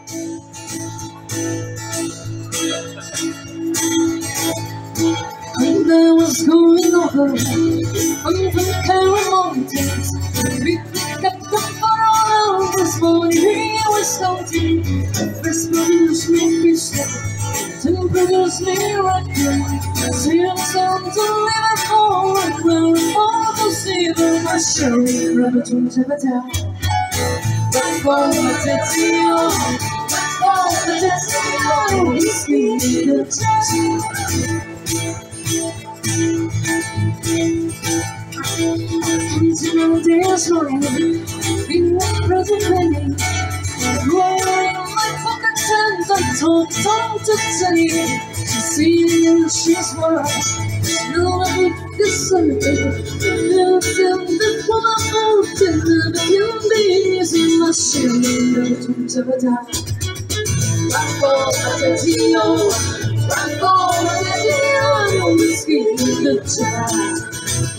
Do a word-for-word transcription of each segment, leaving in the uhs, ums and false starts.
And I was going over on the caramel days. We kept up for all of this morning. We were starting. The first brothers made me stop. Two brothers made right here. See themselves to Liverpool. And we're all to see them. I show you Robert to the town. But for the Tetsio, for the Tetsio, whiskey the Tetsio. Until there's no end in the present penny. Wearing my pocket tent, I told Tom to say, she's seen she's worth. She know I put this Sunday. There's the woman out in the million beings in my shame. Never to ever die. Rock for the Tio, rock for the Tio, whiskey in the jar.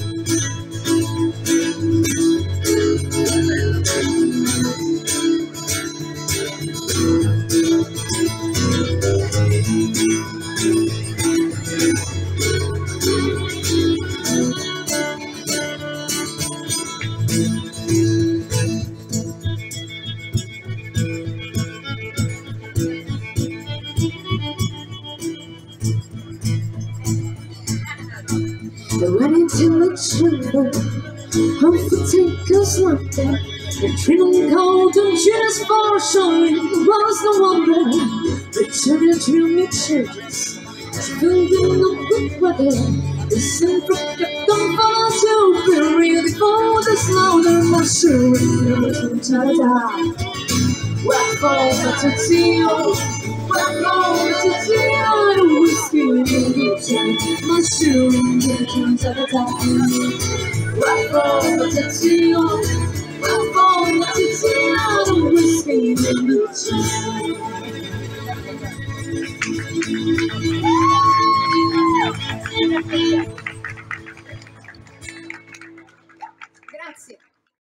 Running to the chamber, hope to take us like that. The training cold and cheers for showing was the wonder. The children drew me churches, building up with weather. The simple kept on falling to be ready for the snow. There must surrender to die. Rock for the Tetsio, rock for the Tetsio, whiskey in the jar. Must surrender to die. Rock for the Tetsio, rock for the Tetsio, whiskey in the jar.